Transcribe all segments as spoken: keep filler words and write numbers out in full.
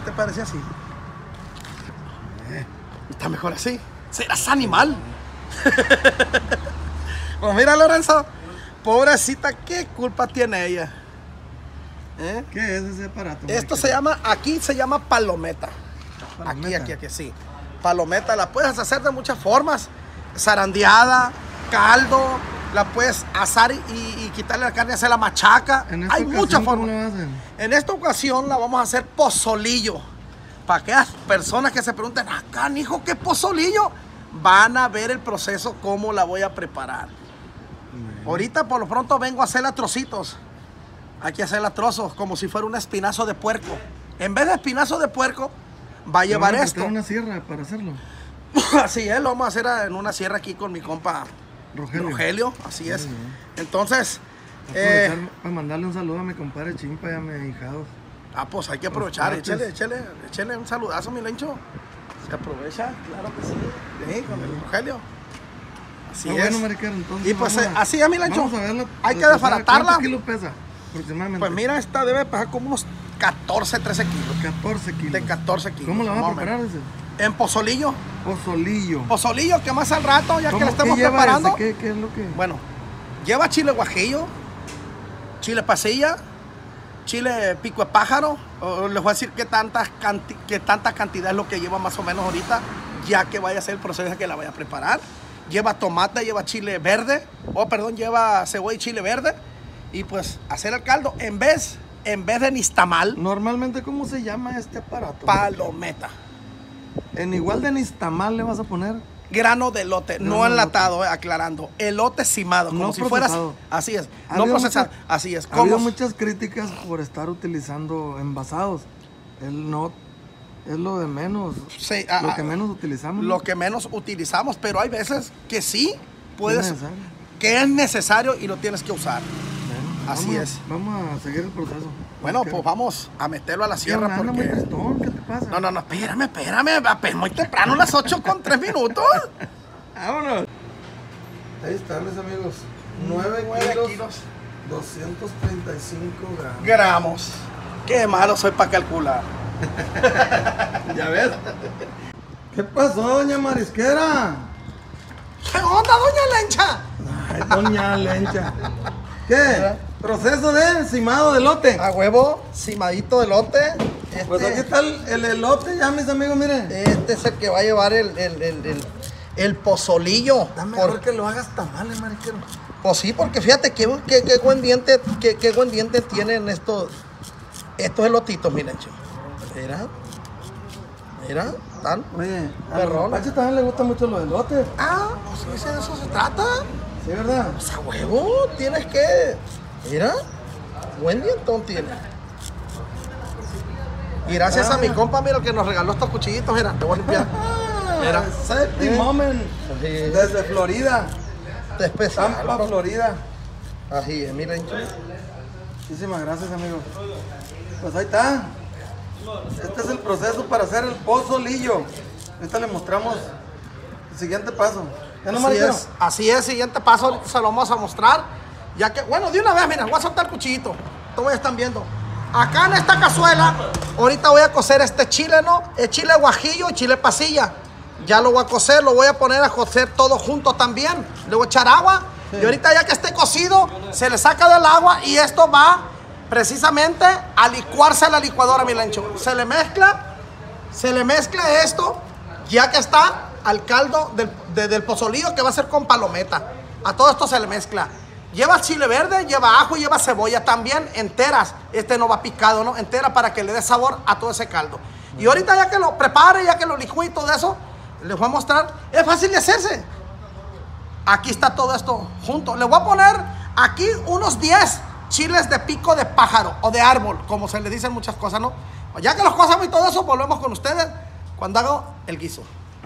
te parece así? Eh, está mejor así. Serás animal. Pues mira, Lorenzo, pobrecita, ¿qué culpa tiene ella? ¿Eh? ¿Qué es ese aparato? Esto se llama, aquí se llama palometa. palometa. Aquí, aquí, aquí, sí. Palometa, la puedes hacer de muchas formas. Zarandeada, caldo, la puedes asar y, y quitarle la carne y hacer la machaca. Hay muchas formas. En esta ocasión la vamos a hacer pozolillo. Para aquellas personas que se pregunten, acá, hijo, ¿qué pozolillo? Van a ver el proceso, cómo la voy a preparar. Bien. Ahorita por lo pronto vengo a hacerla trocitos. Hay que hacerla trozos, como si fuera un espinazo de puerco. En vez de espinazo de puerco, va a llevar esto. ¿Vas a una sierra para hacerlo? Así es, lo vamos a hacer en una sierra aquí con mi compa Rogelio. Rogelio así es. Bien. Entonces, eh, para mandarle un saludo a mi compadre Chimpa y a mi ahijado. Ah, pues hay que aprovechar, échale, échale, échale un saludazo, mi Lencho. Se aprovecha, claro que sí. Sí, con el Rogelio. Así ah, es. Bueno, mariquero, entonces y pues a, así es, mi Lencho. Vamos a verla. Hay que desbaratarla. ¿Cuántos kilos pesa aproximadamente? Pues mira, esta debe pesar como unos catorce, trece kilos. catorce kilos. De catorce kilos. ¿Cómo la vas a preparar ese? En pozolillo. Pozolillo. Pozolillo, que más al rato, ya que la estemos preparando. ¿Qué, ¿Qué es lo que? Bueno, lleva chile guajillo, chile pasilla, chile pico de pájaro. O les voy a decir qué tanta, canti qué tanta cantidad es lo que lleva más o menos ahorita, ya que vaya a ser el proceso que la vaya a preparar. Lleva tomate, lleva chile verde, o oh, perdón, lleva cebolla y chile verde. Y pues hacer el caldo en vez, en vez de nixtamal. Normalmente, ¿cómo se llama este aparato? Palometa. En igual de nixtamal le vas a poner grano de elote, grano no enlatado, eh, aclarando. Elote cimado, como no si procesado. fueras. Así es, no procesado. Muchas, así es. Ha habido muchas críticas por estar utilizando envasados. Él no es lo de menos. Sí, lo a, que menos utilizamos. Lo que menos utilizamos, pero hay veces que sí puedes. ¿Es que es necesario y lo tienes que usar. Bueno, así vamos, es. Vamos a seguir el proceso. Bueno, pues vamos a meterlo a la sierra anda, porque... Muy tristón, ¿qué te pasa? No, no, no, espérame, espérame, apenas muy temprano, las ocho con tres minutos. Vámonos. Ahí están, mis amigos. nueve kilos, doscientos treinta y cinco gramos. Gramos. Qué malo soy para calcular. ¿Ya ves? ¿Qué pasó, doña Marisquera? ¿Qué onda, doña Lencha? Ay, doña Lencha. ¿Qué? ¿Proceso de encimado de elote? A huevo, cimadito de elote. Este, pues aquí está el, el elote ya, mis amigos, miren. Este es el que va a llevar el, el, el, el, el pozolillo. Está mejor por... que lo hagas tamales, mariquero. Pues sí, porque fíjate qué, qué, qué buen diente, qué, qué buen diente tienen estos, estos elotitos, miren, chico. Mira, mira, están. Oye, a los Pache también le gusta mucho los elotes. Ah, pues de eso se trata. Sí, ¿verdad? O sea, huevo, tienes que... Mira, buen dientón tiene. Y gracias ah. a mi compa, mira, que nos regaló estos cuchillitos, mira, te voy a limpiar. Mira, Safety ¿Eh? Moment, sí. Desde Florida. De especial. Tampa, Florida. Así es, miren. Muchísimas gracias, amigo. Pues ahí está. Este es el proceso para hacer el pozolillo. Ahorita le mostramos el siguiente paso. ¿Ya no, así es, así es, siguiente paso, ahorita se lo vamos a mostrar. Ya que, bueno, de una vez, mira, voy a soltar el cuchillito. Todos están viendo. Acá en esta cazuela, ahorita voy a cocer este chile, ¿no? El chile guajillo y chile pasilla. Ya lo voy a cocer, lo voy a poner a cocer todo junto también. Le voy a echar agua. Sí. Y ahorita ya que esté cocido, se le saca del agua y esto va precisamente a licuarse a la licuadora, mi Lencho. Se le mezcla, se le mezcla esto, ya que está al caldo del, de, del pozolillo que va a ser con palometa. A todo esto se le mezcla. Lleva chile verde, lleva ajo y lleva cebolla también enteras. Este no va picado, ¿no? Entera para que le dé sabor a todo ese caldo. Y ahorita ya que lo prepare, ya que lo licúe y todo eso, les voy a mostrar. Es fácil de hacerse. Aquí está todo esto junto. Le voy a poner aquí unos diez chiles de pico de pájaro o de árbol, como se le dicen muchas cosas, ¿no? Ya que los cosamos y todo eso, volvemos con ustedes cuando hago el guiso.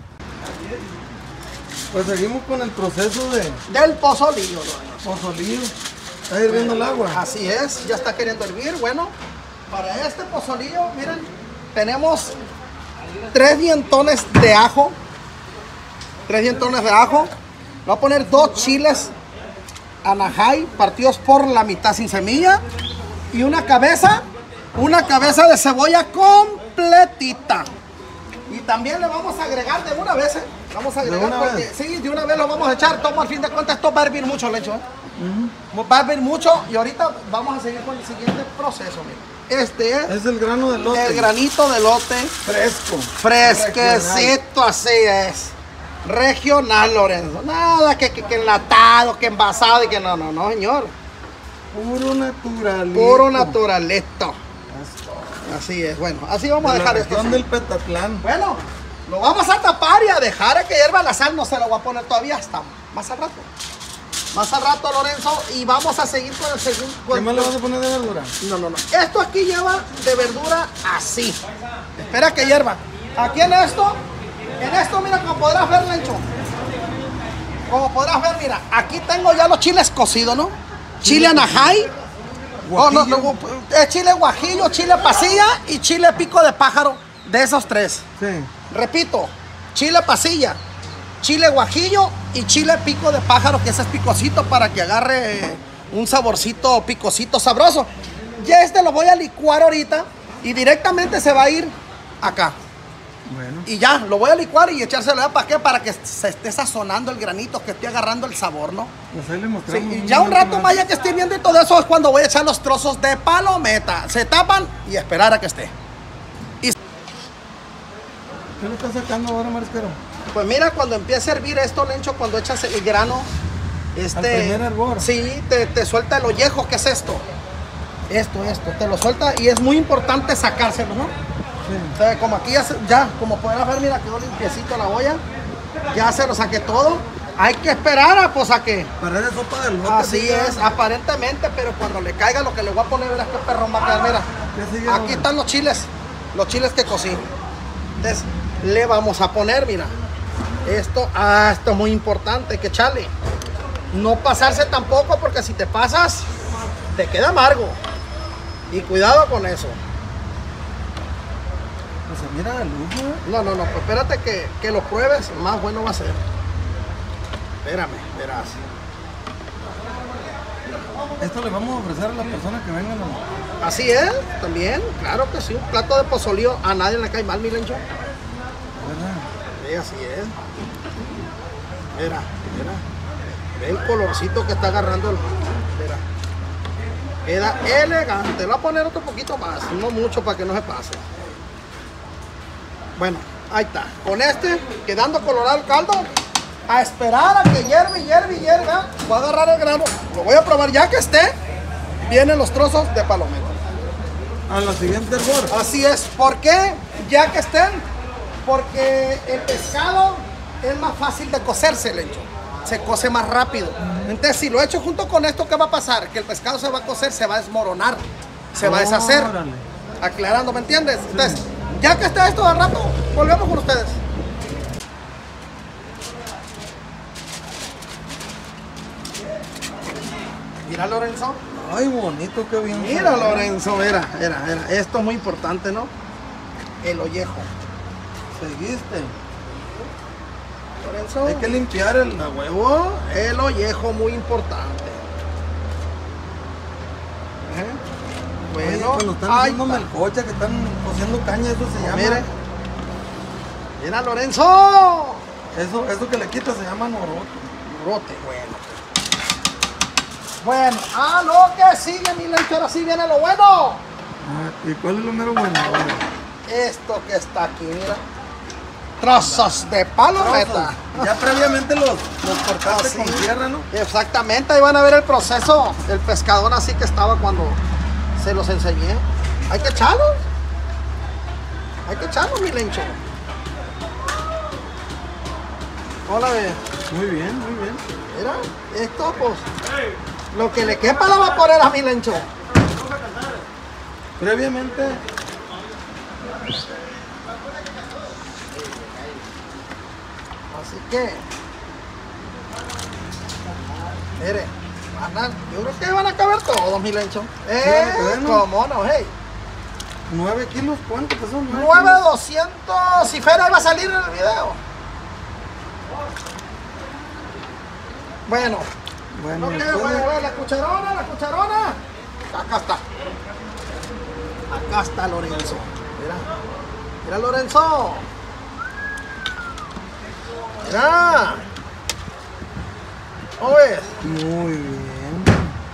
Pues seguimos con el proceso de... del pozolillo, ¿no? Pozolillo. Está hirviendo el agua. Así es, ya está queriendo hervir. Bueno, para este pozolillo, miren, tenemos tres dientones de ajo. Tres dientones de ajo. Voy a poner dos chiles anajay partidos por la mitad sin semilla. Y una cabeza una cabeza de cebolla completita. Y también le vamos a agregar de una vez, ¿eh? Vamos a agregar ¿De una porque, vez? sí, de una vez lo vamos a echar. Tomo al fin de cuentas, esto va a hervir mucho, Lencho, ¿eh? Uh-huh. Va a hervir mucho y ahorita vamos a seguir con el siguiente proceso, mira. Este es, Es el grano de lote. el granito de lote. Fresco. Fresquecito, así es. Regional, Lorenzo. Nada que, que, que enlatado, que envasado y que no, no, no, señor. Puro naturalito. Puro naturalito. Así es, bueno, así vamos a De dejar la esto. región así. del Petatlán. Bueno, lo vamos a tapar y a dejar a que hierva la sal. No se lo voy a poner todavía hasta más al rato. Más al rato, Lorenzo, y vamos a seguir con el segundo. ¿Qué más le vas a poner de verdura? No, no, no. Esto aquí lleva de verdura así. Espera que hierva. Aquí en esto, en esto, mira, como podrás ver, Lencho. Como podrás ver, mira, aquí tengo ya los chiles cocidos, ¿no? Chile anajay. Oh, no, no, es chile guajillo, chile pasilla y chile pico de pájaro. De esos tres. Sí. Repito, chile pasilla, chile guajillo y chile pico de pájaro, que ese es picosito para que agarre un saborcito picosito sabroso. Ya este lo voy a licuar ahorita y directamente se va a ir acá. Bueno. Y ya, lo voy a licuar y echárselo ya para qué, para que se esté sazonando el granito, que esté agarrando el sabor, ¿no? Pues ahí le Sí, mostramos. y ya un rato más ya que esté viendo y todo eso es cuando voy a echar los trozos de palometa. Se tapan y esperar a que esté. ¿Qué le estás sacando ahora, marisquero? Pues mira, cuando empiece a hervir esto, Lencho, cuando echas el grano, este, Al primer hervor. sí, te, te suelta el ollejo, ¿qué es esto? Esto, esto, te lo suelta y es muy importante sacárselo, ¿no? Sí. Entonces, como aquí ya, se- ya, como podrás ver, mira, quedó limpiecito la olla, ya se lo saqué todo. Hay que esperar a, pues, a que, Para de sopa de lote. así sí, es, ya. aparentemente, pero cuando le caiga lo que le voy a poner, verás qué perrón va a quedar, mira. ¿Qué sigue Aquí ahora? están los chiles, los chiles que cocí. Entonces, le vamos a poner, mira, esto, ah, esto es muy importante, que echarle. No pasarse tampoco, porque si te pasas, te queda amargo. Y cuidado con eso. Pues se mira de luz, ¿eh? No, no, no, pues espérate que, que lo pruebes, más bueno va a ser. Espérame, verás. Esto le vamos a ofrecer a las personas que vengan a... Así es, también, claro que sí, un plato de pozolío a nadie le cae mal, mi Lencho. ¿verdad? Sí, así es. Mira, mira. Ve el colorcito que está agarrando el... Mira. Queda elegante. Lo voy a poner otro poquito más, no mucho para que no se pase. Bueno, ahí está. Con este, quedando colorado el caldo, a esperar a que hierve, hierve, hierva. Voy a agarrar el grano, lo voy a probar ya que esté. Vienen los trozos de palometa. A la siguiente hervor. Así es. ¿Por qué? Ya que estén. Porque el pescado es más fácil de cocerse, Lencho. Se cose más rápido. Entonces, si lo echo junto con esto, ¿qué va a pasar? Que el pescado se va a cocer, se va a desmoronar, se va a deshacer. Órale. Aclarando, ¿me entiendes? Entonces, ya que está esto de rato, volvemos con ustedes. Mira, Lorenzo. Ay, bonito, qué bien. Mira, sabe. Lorenzo, mira, mira, mira. Esto es muy importante, ¿no? El ollejo. Seguiste. Lorenzo. Hay que limpiar el... A huevo, el ollejo muy importante. Ajá. Oye, Bueno, cuando están ahí haciendo está. melcocha, que están cociendo caña, eso se llama... Mire. Mira, Lorenzo. Eso, eso que le quita se llama norote. Rote, bueno. Bueno, a lo que sigue, mi Lencho, ahora sí viene lo bueno. Ah, ¿y cuál es lo mero bueno? Ahora, Esto que está aquí, mira. Trozos de palometa. trozos. Ya previamente los, los cortaste Así. con tierra, ¿no? Exactamente, ahí van a ver el proceso. El pescador así que estaba cuando se los enseñé. Hay que echarlos. Hay que echarlos, mi Lencho. Hola, ve. Muy bien, muy bien. Mira, esto pues. Lo que le quepa la vaporera, mi Lencho. Previamente, Así que. Mire, van a- yo creo que van a caber todos, mi Lencho. Eh, bueno. cómo no, hey. nueve kilos, ¿cuánto pesó? nueve doscientos, si Fera iba a salir en el video. Bueno, Bueno, ok, después bueno, de- bueno, la cucharona, la cucharona. Acá está. Acá está Lorenzo. Mira. Mira, Lorenzo. Mira. ¿Cómo ves? Muy bien.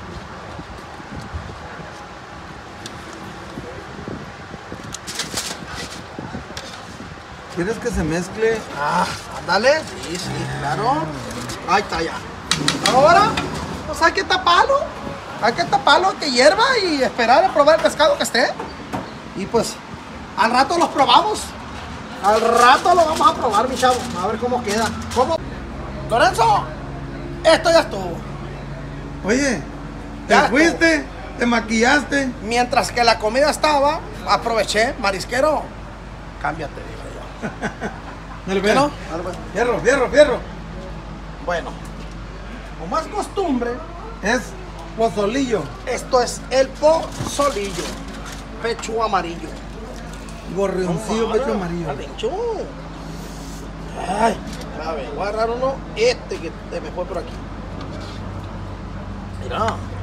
¿Quieres que se mezcle? Ah, ándale. Sí, sí, claro. Ahí está ya. Ahora, pues hay que taparlo. Hay que taparlo, que hierva y esperar a probar el pescado que esté. Y pues, al rato los probamos. Al rato lo vamos a probar, mi chavo. A ver cómo queda. ¿Cómo? Lorenzo, esto ya estuvo. Oye, ¿te Ya fuiste? ¿Te maquillaste? Mientras que la comida estaba, aproveché, marisquero. Cámbiate, dije yo. Dale, ¿Qué no? ven. Dale, pues. Fierro, fierro, fierro. Bueno, como es costumbre, Es pozolillo. esto es el pozolillo. Pecho amarillo. Gorrioncillo, No, pecho ahora, amarillo. Alencho. Ay, a ver, voy a agarrar uno, este que te me fue por aquí. Mira.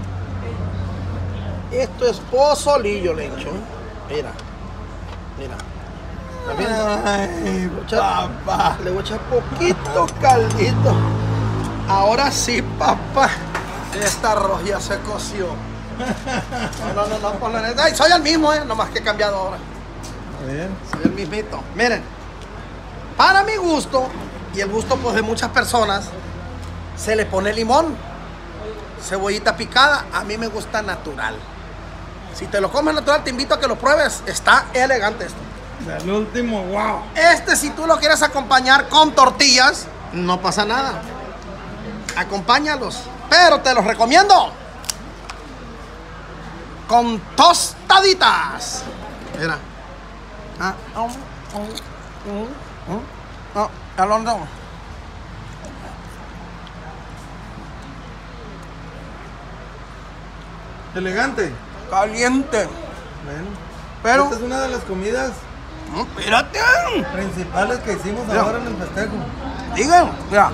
Esto es pozolillo, Lencho. Mira. Mira. ¿Estás viendo? Ay, Echar- papá. Le voy a echar poquito caldito. Ahora sí, papá. Esta arroz ya se coció. No, no, no, no, ponle. Ay, soy el mismo, eh. Nomás que he cambiado ahora. A ver. Soy el mismito. Miren, para mi gusto y el gusto pues de muchas personas, se le pone limón, cebollita picada. A mí me gusta natural. Si te lo comes natural, te invito a que lo pruebes. Está elegante esto. El último, wow. Este, si tú lo quieres acompañar con tortillas, no pasa nada. Acompáñalos. Pero te los recomiendo con tostaditas. Mira. Ah, um, um, um, um. No, Alonso. Elegante. Caliente. Ven. Pero, Esta es una de las comidas no, espérate. principales que hicimos Mira. ahora en el festejo. Digan, mira.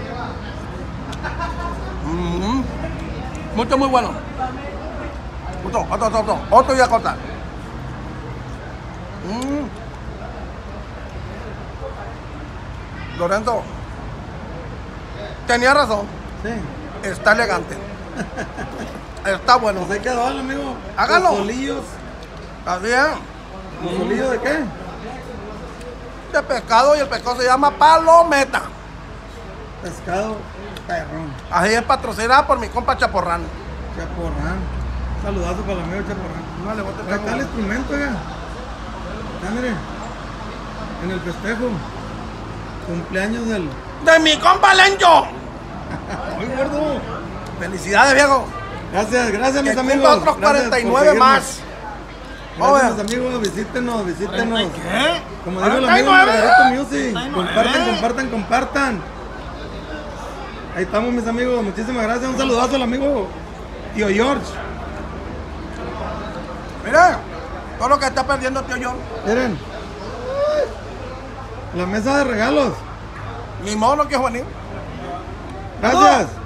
Mm, mucho, muy bueno. Otro, otro, otro, otro. Otro y a cortar. Mm. Lorenzo, tenía razón. Sí. Está elegante. Está bueno. Pues ahí quedó, amigo. Hágalo. Pozolillos. Está bien. ¿Pozolillo de qué? De pescado, y el pescado se llama palometa. Pescado perrón. Así es patrocinada por mi compa Chaporrán. Chaporrán. Saludazo para el amigo Chaporrán. No le voy a Acá está el instrumento, ya. Acá, mire. En el festejo. Cumpleaños del. ¡De mi compa Lencho! ¡Ay, gordo! Felicidades, viejo. Gracias, gracias, Que mis amigos. cumpla otros Gracias cuarenta y por nueve seguirnos. más. Gracias, Joven. mis amigos. Visítenos, visítenos. ¿Qué? Como digo el cuarenta y amigo nueve. Margarito Music. cuarenta y nueve. Compartan, compartan, compartan. Ahí estamos, mis amigos. Muchísimas gracias. Un saludazo al amigo Tío George. Mira, todo lo que está perdiendo tío John. Miren. La mesa de regalos. Ni modo que es venir. Gracias.